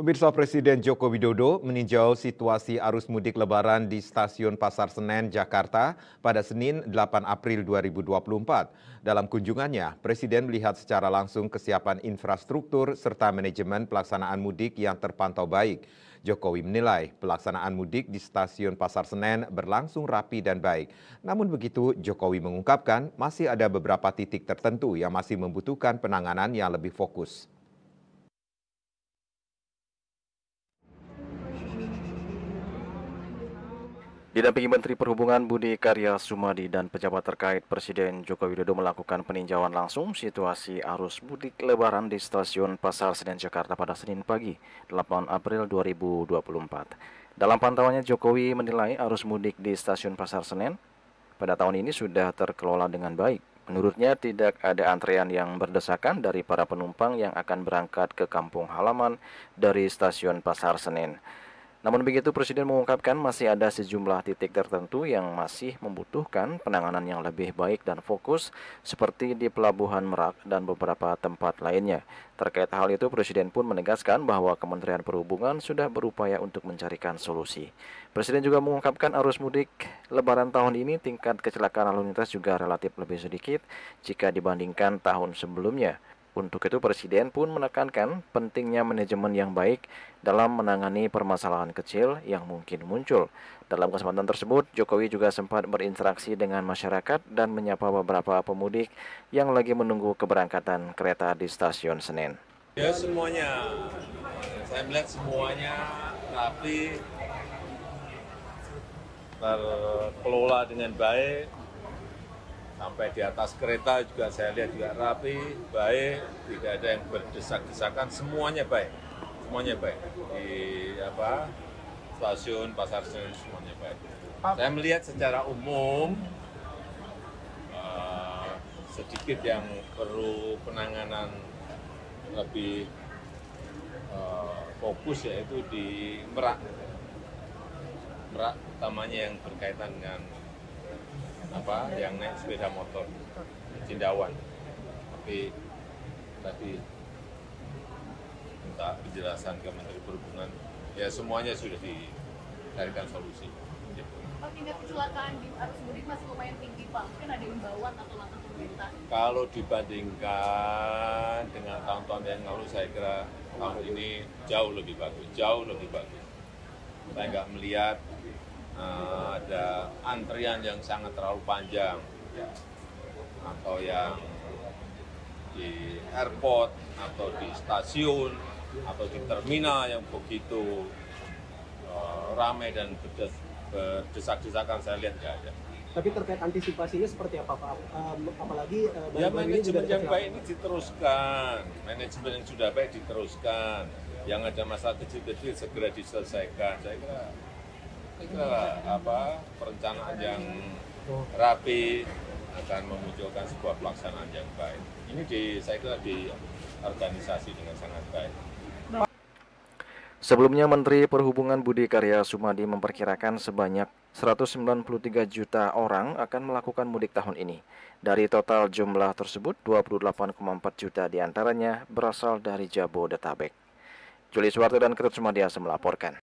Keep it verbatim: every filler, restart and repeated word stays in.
Pemirsa, Presiden Joko Widodo meninjau situasi arus mudik Lebaran di Stasiun Pasar Senen, Jakarta pada Senin delapan April dua ribu dua puluh empat. Dalam kunjungannya, Presiden melihat secara langsung kesiapan infrastruktur serta manajemen pelaksanaan mudik yang terpantau baik. Jokowi menilai pelaksanaan mudik di Stasiun Pasar Senen berlangsung rapi dan baik. Namun begitu, Jokowi mengungkapkan masih ada beberapa titik tertentu yang masih membutuhkan penanganan yang lebih fokus. Didampingi Menteri Perhubungan Budi Karya Sumadi dan pejabat terkait, Presiden Joko Widodo melakukan peninjauan langsung situasi arus mudik Lebaran di Stasiun Pasar Senen, Jakarta pada Senin pagi, delapan April dua ribu dua puluh empat. Dalam pantauannya, Jokowi menilai arus mudik di Stasiun Pasar Senen pada tahun ini sudah terkelola dengan baik. Menurutnya, tidak ada antrean yang berdesakan dari para penumpang yang akan berangkat ke kampung halaman dari Stasiun Pasar Senen. Namun begitu, Presiden mengungkapkan masih ada sejumlah titik tertentu yang masih membutuhkan penanganan yang lebih baik dan fokus, seperti di Pelabuhan Merak dan beberapa tempat lainnya. Terkait hal itu, Presiden pun menegaskan bahwa Kementerian Perhubungan sudah berupaya untuk mencarikan solusi. Presiden juga mengungkapkan arus mudik Lebaran tahun ini tingkat kecelakaan lalu lintas juga relatif lebih sedikit jika dibandingkan tahun sebelumnya. Untuk itu, Presiden pun menekankan pentingnya manajemen yang baik dalam menangani permasalahan kecil yang mungkin muncul. Dalam kesempatan tersebut, Jokowi juga sempat berinteraksi dengan masyarakat dan menyapa beberapa pemudik yang lagi menunggu keberangkatan kereta di Stasiun Senen. Ya, semuanya, saya melihat semuanya rapi, terkelola dengan baik. Sampai di atas kereta juga saya lihat juga rapi, baik, tidak ada yang berdesak-desakan, semuanya baik, semuanya baik. Di apa stasiun Pasar Senen semuanya baik. Saya melihat secara umum uh, sedikit yang perlu penanganan lebih uh, fokus, yaitu di Merak, Merak utamanya yang berkaitan dengan apa yang naik sepeda motor Cindawan. Tapi tadi minta penjelasan ke Menteri Perhubungan, ya semuanya sudah dicarikan solusi. Pak, tingkat kecelakaan di arus mudik masih lumayan tinggi, Pak. Mungkin ada imbauan atau langkah pemerintah? Kalau dibandingkan dengan tahun-tahun yang lalu, saya kira tahun ini jauh lebih bagus, jauh lebih bagus. Saya nggak melihat Uh, ada antrian yang sangat terlalu panjang, ya, atau yang di airport, atau di stasiun, atau di terminal yang begitu uh, ramai dan berdes, berdesak-desakan, saya lihat nggak ada. Tapi terkait antisipasinya seperti apa, Pak? Um, apalagi uh, ya, manajemen yang baik ini diteruskan, manajemen yang sudah baik diteruskan, yang ada masalah kecil-kecil segera diselesaikan. Saya kira Itulah apa perencanaan yang rapi akan memunculkan sebuah pelaksanaan yang baik. Ini di, saya kira di organisasi dengan sangat baik. Sebelumnya, Menteri Perhubungan Budi Karya Sumadi memperkirakan sebanyak seratus sembilan puluh tiga juta orang akan melakukan mudik tahun ini. Dari total jumlah tersebut, dua puluh delapan koma empat juta diantaranya berasal dari Jabodetabek. Juli Suwarto dan Ketut Sumadiasa melaporkan.